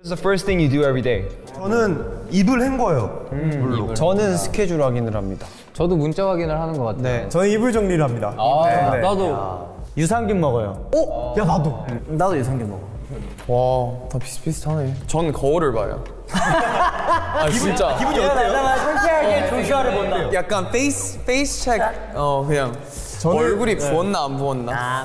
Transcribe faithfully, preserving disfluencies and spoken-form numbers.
What's the first thing you do every day? 저는 입을 헹궈요. 음, 저는 스케줄 확인을 합니다. 저도 문자 확인을 하는 것 같아요. 네, 저는 이불 정리를 합니다. 아, 네. 나도. 유산균 먹어요. 어? 야 나도. 나도 유산균 먹어. 와, 다 비슷비슷하네. 전 거울을 봐요. 아 진짜. 기분이 어때요? 솔직하게 조슈아를 본다. 약간 페이스 페이스 체크. 어 그냥 얼굴이 부었나 안 부었나.